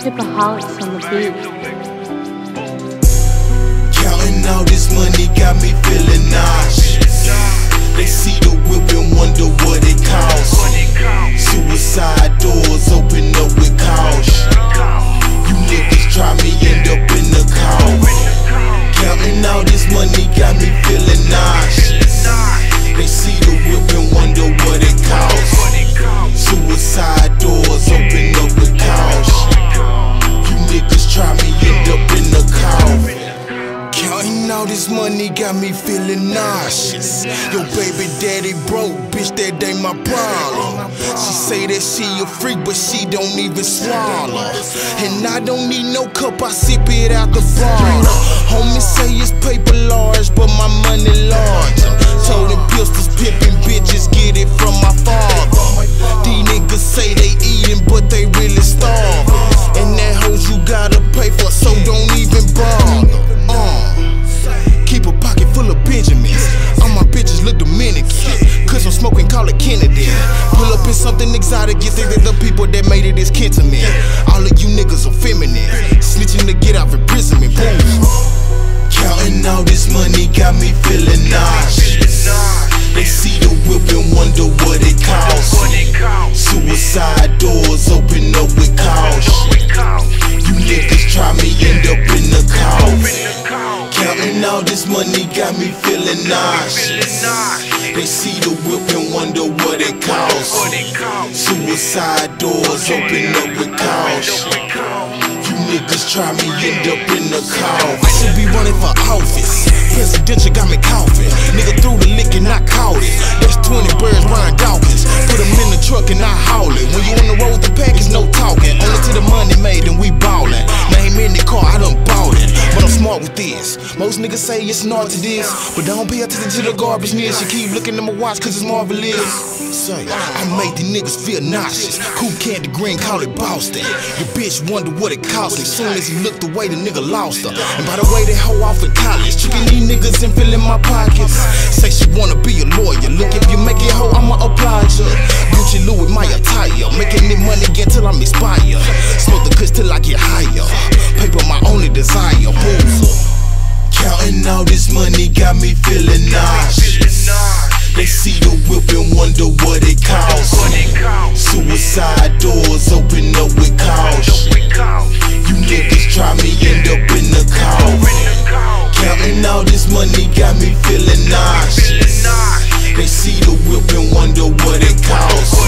Tripaholics on the beat. Counting all this money got me feeling nauseous. They see the whip and wonder what it costs. Suicide doors open up with caution. You niggas try me, end up in the coffin. Counting all this money got me feeling nauseous. They see the whip and wonder what it costs. Suicide doors open up with caution. You niggas try me, end up in the coffin. Counting all this money got me feeling nauseous. Your baby daddy broke, bitch, that ain't my problem. She say that she a freak, but she don't even swallow. And I don't need no cup, I sip it out the bottle. Homies say it's paper large, but my money larger. Told them pistols, pimping bitches, get it from my father. These niggas say they eating, but they really starving. And that hoes you gotta pay for, so don't even bother. Keep a pocket full of Benjamins. All my bitches look Dominican, cause I'm smoking, call it Kennedy. Pull up in something exotic, you think that the people that made it is kin to me. All of you niggas are feminine, snitching to get out of imprisonment. Boom. Counting all this money got me feeling nauseous. They see the whip and wonder what it costs. Suicide doors open up with caution. You niggas try me, end up in the coffin. Counting all this money got me feeling nauseous. They see the whip and wonder what it costs. Suicide doors open up with caution. You niggas try me, end up in the coffin. I should be running for office. Presidential got me coughing. Nigga threw the lick and I caught it. That's 20 birds, Ryan Dawkins. Put them in the truck and I haul it. When you on the road with the package, no talking. Only to the money made and we ballin'. Name in the car, I done bought it. But I'm smart with this. Most niggas say it's not to this, but don't pay attention to the garbage news. You keep looking at my watch cause it's marvelous. Say, I made these niggas feel nauseous. Cool Candy Green, call it Boston. Your bitch wonder what it cost me. Soon as he looked away, the nigga lost her. And by the way, they hoe off in college. Tricking these niggas and filling my pockets. Say she wanna be a lawyer. Look, if you make it hoe, I'ma oblige her. Gucci Louis, my attire. Making it money again till I'm inspired. Smoke the kush till I get higher. Paper my only desire. Booze. Counting all this money got me feeling nauseous. They see the whip and wonder what it costs. Suicide doors open up with caution. You niggas try me, end up in the coffin. Counting all this money got me feeling nauseous. They see the whip and wonder what it costs.